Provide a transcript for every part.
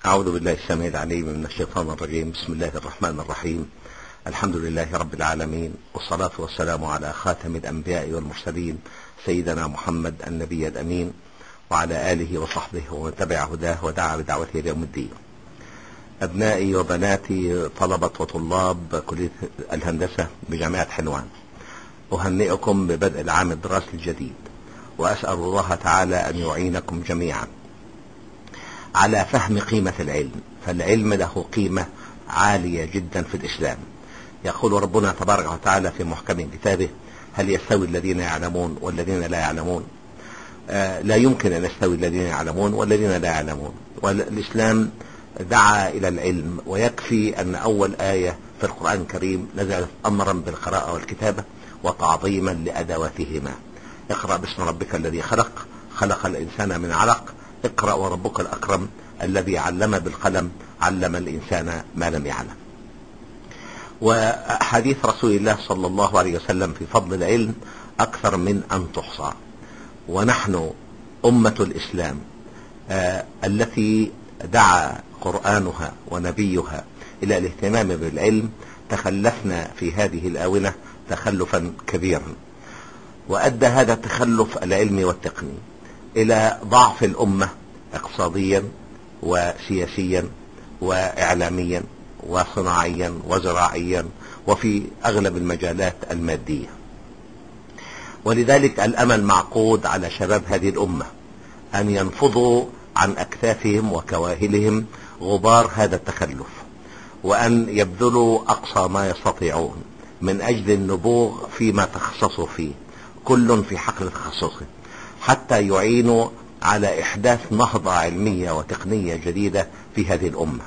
أعوذ بالله السميع العليم من الشيطان الرجيم. بسم الله الرحمن الرحيم. الحمد لله رب العالمين، والصلاة والسلام على خاتم الأنبياء والمرسلين سيدنا محمد النبي الأمين، وعلى آله وصحبه ومن تبع هداه ودعا بدعوته إلى يوم الدين. أبنائي وبناتي طلبة وطلاب كلية الهندسة بجامعة حلوان، أهنئكم ببدء العام الدراسي الجديد، وأسأل الله تعالى أن يعينكم جميعا على فهم قيمة العلم، فالعلم له قيمة عالية جدا في الإسلام. يقول ربنا تبارك وتعالى في محكم كتابه: هل يستوي الذين يعلمون والذين لا يعلمون؟ لا يمكن أن يستوي الذين يعلمون والذين لا يعلمون. والإسلام دعا إلى العلم، ويكفي أن أول آية في القرآن الكريم نزلت أمرا بالقراءة والكتابة وتعظيما لأدواتهما. اقرأ باسم ربك الذي خلق، خلق الإنسان من علق، اقرأ وربك الأكرم الذي علم بالقلم، علم الإنسان ما لم يعلم. وحديث رسول الله صلى الله عليه وسلم في فضل العلم أكثر من أن تحصى، ونحن أمة الإسلام التي دعا قرآنها ونبيها إلى الاهتمام بالعلم تخلفنا في هذه الآونة تخلفا كبيرا، وأدى هذا التخلف العلمي والتقني إلى ضعف الأمة اقتصاديا وسياسيا وإعلاميا وصناعيا وزراعيا وفي أغلب المجالات المادية. ولذلك الأمل معقود على شباب هذه الأمة أن ينفضوا عن أكتافهم وكواهلهم غبار هذا التخلف، وأن يبذلوا أقصى ما يستطيعون من أجل النبوغ فيما تخصصوا فيه، كل في حقل تخصصه، حتى يعينوا على إحداث نهضة علمية وتقنية جديدة في هذه الأمة.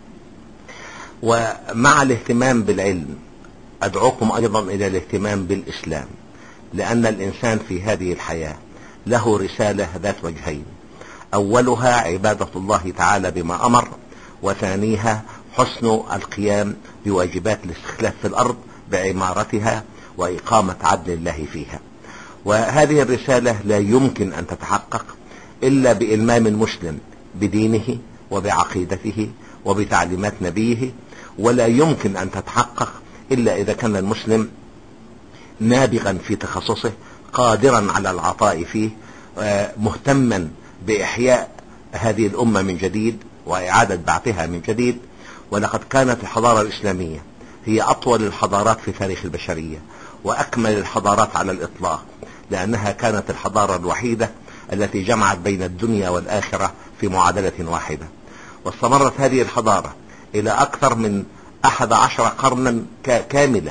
ومع الاهتمام بالعلم أدعوكم أيضا إلى الاهتمام بالإسلام، لأن الإنسان في هذه الحياة له رسالة ذات وجهين: أولها عبادة الله تعالى بما أمر، وثانيها حسن القيام بواجبات الاستخلاف في الأرض بعمارتها وإقامة عدل الله فيها. وهذه الرسالة لا يمكن أن تتحقق إلا بإلمام المسلم بدينه وبعقيدته وبتعليمات نبيه، ولا يمكن أن تتحقق إلا إذا كان المسلم نابغا في تخصصه، قادرا على العطاء فيه، مهتما بإحياء هذه الأمة من جديد وإعادة بعثها من جديد. ولقد كانت الحضارة الإسلامية هي أطول الحضارات في تاريخ البشرية وأكمل الحضارات على الإطلاق، لأنها كانت الحضارة الوحيدة التي جمعت بين الدنيا والآخرة في معادلة واحدة. واستمرت هذه الحضارة إلى أكثر من 11 قرنا كاملة،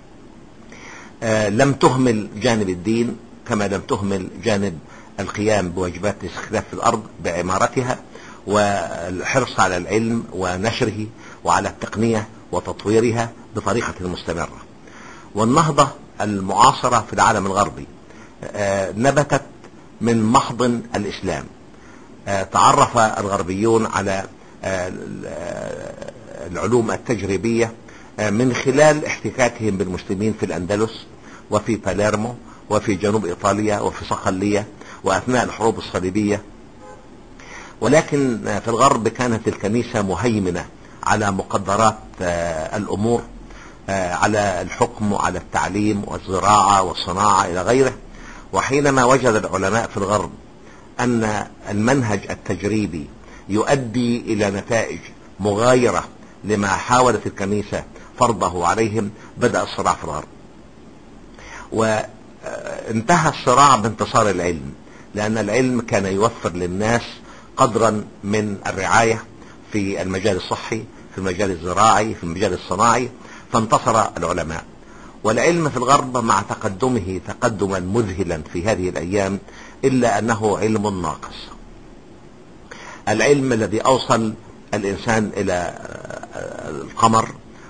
لم تهمل جانب الدين كما لم تهمل جانب القيام بواجبات الاستخلاف في الأرض بعمارتها، والحرص على العلم ونشره وعلى التقنية وتطويرها بطريقة مستمرة. والنهضة المعاصرة في العالم الغربي نبتت من محضن الإسلام. تعرف الغربيون على العلوم التجريبية من خلال احتكاكهم بالمسلمين في الأندلس وفي باليرمو وفي جنوب إيطاليا وفي صقلية وأثناء الحروب الصليبية. ولكن في الغرب كانت الكنيسة مهيمنة على مقدرات الأمور، على الحكم وعلى التعليم والزراعة والصناعة إلى غيره. وحينما وجد العلماء في الغرب أن المنهج التجريبي يؤدي إلى نتائج مغايرة لما حاولت الكنيسة فرضه عليهم، بدأ الصراع في الغرب. وانتهى الصراع بانتصار العلم، لأن العلم كان يوفر للناس قدرا من الرعاية في المجال الصحي، في المجال الزراعي، في المجال الصناعي، فانتصر العلماء. والعلم في الغرب مع تقدمه تقدما مذهلا في هذه الأيام، إلا أنه علم ناقص. العلم الذي أوصل الإنسان إلى القمر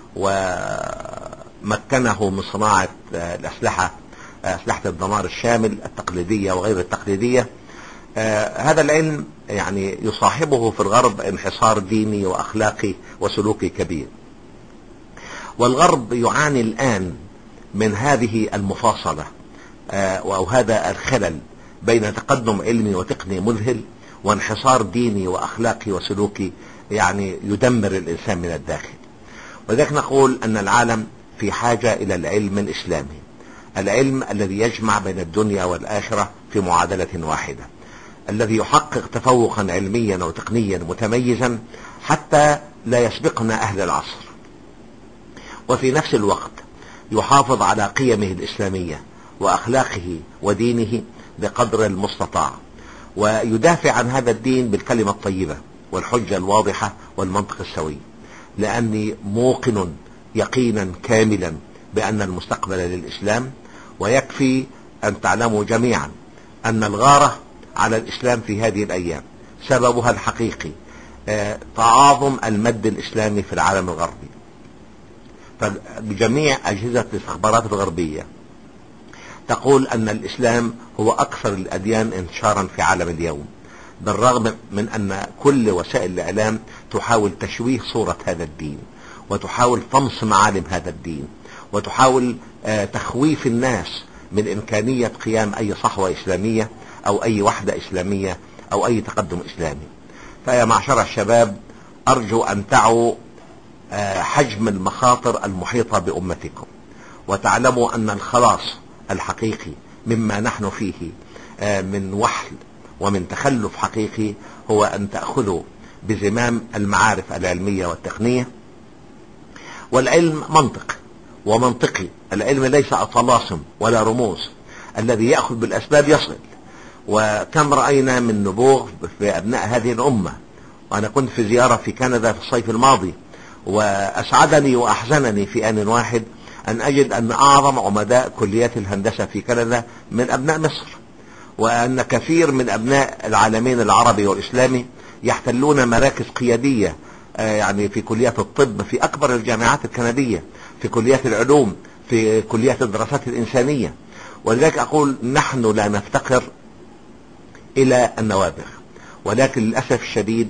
ومكنه من صناعة الأسلحة، أسلحة الدمار الشامل التقليدية وغير التقليدية، هذا العلم يعني يصاحبه في الغرب انحصار ديني وأخلاقي وسلوكي كبير. والغرب يعاني الآن من هذه المفاصلة أو هذا الخلل بين تقدم علمي وتقني مذهل وانحصار ديني وأخلاقي وسلوكي يعني يدمر الإنسان من الداخل. ولذلك نقول أن العالم في حاجة إلى العلم الإسلامي، العلم الذي يجمع بين الدنيا والآخرة في معادلة واحدة، الذي يحقق تفوقا علميا وتقنيا متميزا حتى لا يسبقنا أهل العصر، وفي نفس الوقت يحافظ على قيمه الإسلامية وأخلاقه ودينه بقدر المستطاع، ويدافع عن هذا الدين بالكلمة الطيبة والحجة الواضحة والمنطق السوي، لأني موقن يقينا كاملا بأن المستقبل للإسلام. ويكفي أن تعلموا جميعا أن الغارة على الإسلام في هذه الأيام سببها الحقيقي تعاظم المد الإسلامي في العالم الغربي. فبجميع أجهزة الاستخبارات الغربية تقول أن الإسلام هو أكثر الأديان انتشارا في عالم اليوم، بالرغم من أن كل وسائل الإعلام تحاول تشويه صورة هذا الدين، وتحاول طمس معالم هذا الدين، وتحاول تخويف الناس من إمكانية قيام أي صحوة إسلامية أو أي وحدة إسلامية أو أي تقدم إسلامي. فيا معشر الشباب، أرجو أن تعوا حجم المخاطر المحيطة بأمتكم، وتعلموا أن الخلاص الحقيقي مما نحن فيه من وحل ومن تخلف حقيقي هو أن تأخذوا بزمام المعارف العلمية والتقنية. والعلم منطق ومنطقي، العلم ليس طلاسم ولا رموز، الذي يأخذ بالأسباب يصل. وكم رأينا من نبوغ في أبناء هذه الأمة. وأنا كنت في زيارة في كندا في الصيف الماضي، وأسعدني وأحزنني في آن واحد أن أجد أن أعظم عمداء كليات الهندسة في كندا من أبناء مصر، وأن كثير من أبناء العالمين العربي والإسلامي يحتلون مراكز قيادية، يعني في كليات الطب في أكبر الجامعات الكندية، في كليات العلوم، في كليات الدراسات الإنسانية. ولذلك أقول نحن لا نفتقر إلى النوابغ، ولكن للأسف الشديد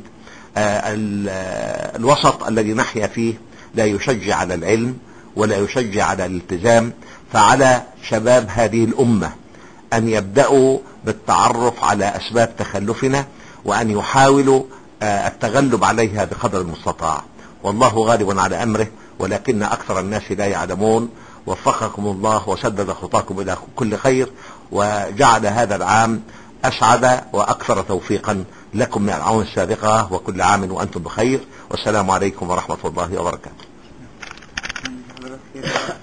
الوسط الذي نحيا فيه لا يشجع على العلم ولا يشجع على الالتزام. فعلى شباب هذه الأمة أن يبدأوا بالتعرف على أسباب تخلفنا، وأن يحاولوا التغلب عليها بقدر المستطاع. والله غالب على أمره، ولكن أكثر الناس لا يعلمون. وفقكم الله وسدد خطاكم إلى كل خير، وجعل هذا العام أسعد وأكثر توفيقا لكم من الأعوام السابقة، وكل عام وأنتم بخير، والسلام عليكم ورحمة الله وبركاته.